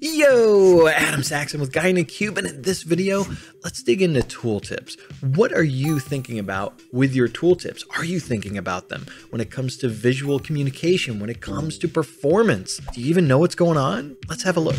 Yo, Adam Saxon with Guy in a Cube, and in this video, let's dig into tooltips. What are you thinking about with your tooltips? Are you thinking about them when it comes to visual communication, when it comes to performance? Do you even know what's going on? Let's have a look.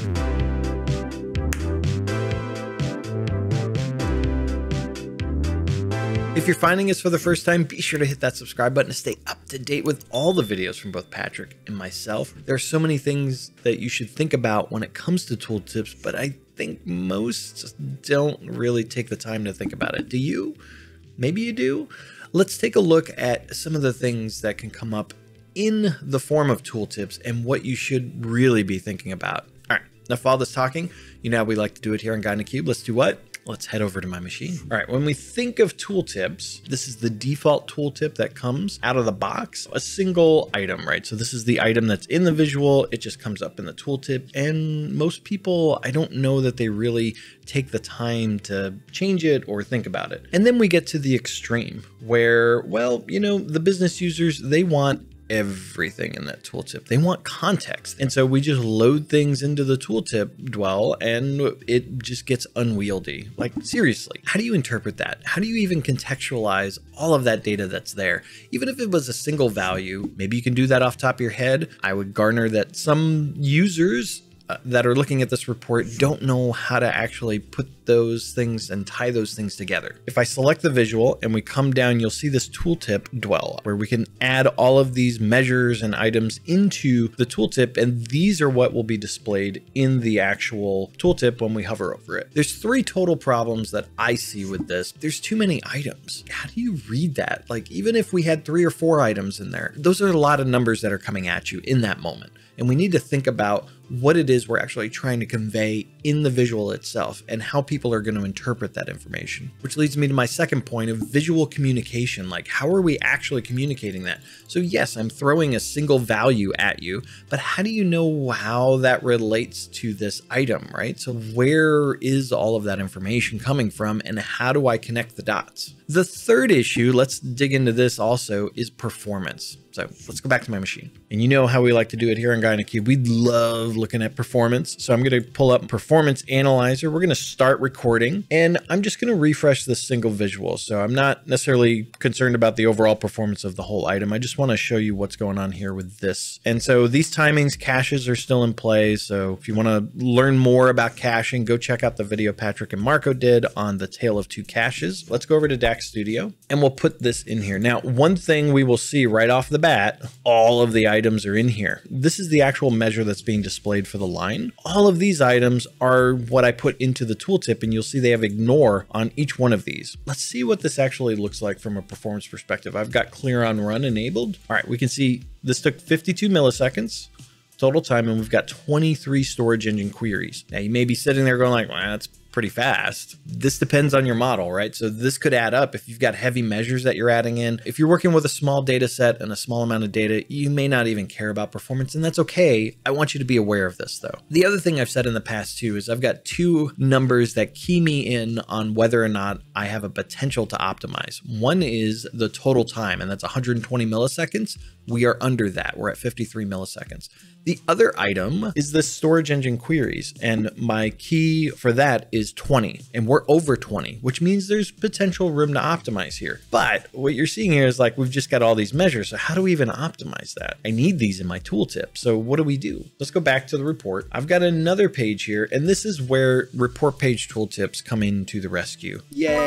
If you're finding us for the first time, be sure to hit that subscribe button to stay up to date with all the videos from both Patrick and myself. There are so many things that you should think about when it comes to tooltips, but I think most don't really take the time to think about it. Do you? Maybe you do. Let's take a look at some of the things that can come up in the form of tooltips and what you should really be thinking about. All right, enough of all this talking. You know how we like to do it here on Guy in a Cube. Let's do what? Let's head over to my machine. All right, when we think of tooltips, this is the default tooltip that comes out of the box, a single item, right? So this is the item that's in the visual. It just comes up in the tooltip. And most people, I don't know that they really take the time to change it or think about it. And then we get to the extreme where, well, you know, the business users, they want everything in that tooltip. They want context. And so we just load things into the tooltip dwell and it just gets unwieldy. Like, seriously, how do you interpret that? How do you even contextualize all of that data that's there? Even if it was a single value, maybe you can do that off the top of your head. I would garner that some users that are looking at this report don't know how to actually put those things and tie those things together. If I select the visual and we come down, you'll see this tooltip dwell where we can add all of these measures and items into the tooltip, and these are what will be displayed in the actual tooltip when we hover over it. There's three total problems that I see with this. There's too many items. How do you read that? Like, even if we had 3 or 4 items in there, those are a lot of numbers that are coming at you in that moment. And we need to think about what it is we're actually trying to convey in the visual itself and how people are going to interpret that information. Which leads me to my second point of visual communication. Like, how are we actually communicating that? So yes, I'm throwing a single value at you, but how do you know how that relates to this item, right? So where is all of that information coming from and how do I connect the dots? The third issue, let's dig into this also, is performance. So let's go back to my machine. And you know how we like to do it here on Guy in a Cube. We love looking at performance. So I'm going to pull up Performance Analyzer. We're going to start recording and I'm just going to refresh this single visual. So I'm not necessarily concerned about the overall performance of the whole item. I just want to show you what's going on here with this. And so these timings, caches are still in play. So if you want to learn more about caching, go check out the video Patrick and Marco did on the Tale of Two Caches. Let's go over to DAX Studio and we'll put this in here. Now, one thing we will see right off the bat, all of the items are in here. This is the actual measure that's being displayed for the line. All of these items are what I put into the tooltip, and you'll see they have ignore on each one of these. Let's see what this actually looks like from a performance perspective. I've got clear on run enabled. All right, we can see this took 52 milliseconds total time, and we've got 23 storage engine queries. Now you may be sitting there going like, well, that's pretty fast. This depends on your model, right? So this could add up if you've got heavy measures that you're adding in. If you're working with a small data set and a small amount of data, you may not even care about performance, and that's okay. I want you to be aware of this though. The other thing I've said in the past too is I've got 2 numbers that key me in on whether or not I have a potential to optimize. One is the total time, and that's 120 milliseconds. We are under that. We're at 53 milliseconds. The other item is the storage engine queries, and my key for that is 20, and we're over 20, which means there's potential room to optimize here. But what you're seeing here is like, we've just got all these measures. So how do we even optimize that? I need these in my tooltip. So what do? Let's go back to the report. I've got another page here, and this is where report page tooltips come into the rescue.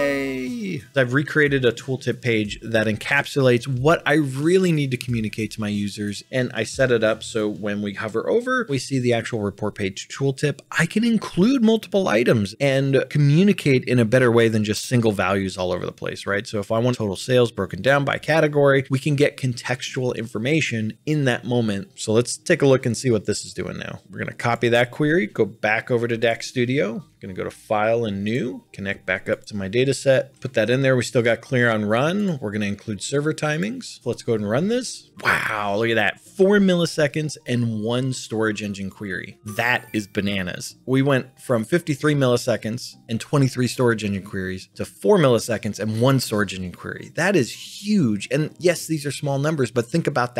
Yay! I've recreated a tooltip page that encapsulates what I really need to communicate to my users, and I set it up so when we hover over, we see the actual report page tooltip. I can include multiple items and communicate in a better way than just single values all over the place, right? So if I want total sales broken down by category, we can get contextual information in that moment. So let's take a look and see what this is doing now. We're going to copy that query, go back over to DAX Studio. Going to go to File and New, connect back up to my data set, put that in there. We still got clear on run. We're going to include server timings. Let's go ahead and run this. Wow, look at that. 4 milliseconds and 1 storage engine query. That is bananas. We went from 53 milliseconds and 23 storage engine queries to 4 milliseconds and 1 storage engine query. That is huge. And yes, these are small numbers, but think about that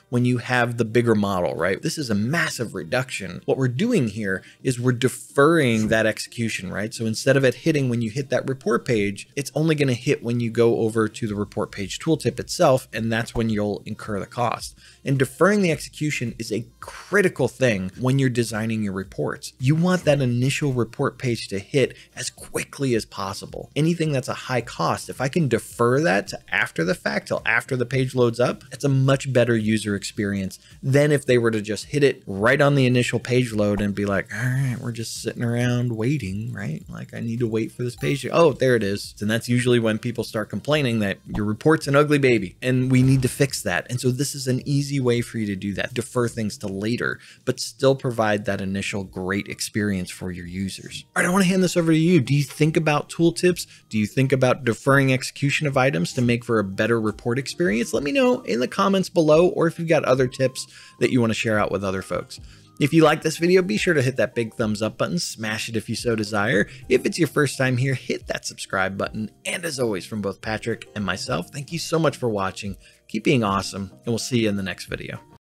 when you have the bigger model, right? This is a massive reduction. What we're doing here is we're deferring that execution, right? So instead of it hitting when you hit that report page, it's only going to hit when you go over to the report page tooltip itself, and that's when you'll incur the cost. And deferring the execution is a critical thing when you're designing your reports. You want that initial report page to hit as quickly as possible. Anything that's a high cost, if I can defer that to after the fact, till after the page loads up, it's a much better user experience than if they were to just hit it right on the initial page load and be like, all right, we're just sitting around waiting, right? Like, I need to wait for this page. Oh, there it is. And that's usually when people start complaining that your report's an ugly baby and we need to fix that. And so this is an easy way for you to do that. Defer things to later, but still provide that initial great experience for your users. All right, I want to hand this over to you. Do you think about tooltips? Do you think about deferring execution of items to make for a better report experience? Let me know in the comments below, or if you've got other tips that you want to share out with other folks. If you like this video, be sure to hit that big thumbs up button, smash it if you so desire. If it's your first time here, hit that subscribe button. And as always, from both Patrick and myself, thank you so much for watching. Keep being awesome, and we'll see you in the next video.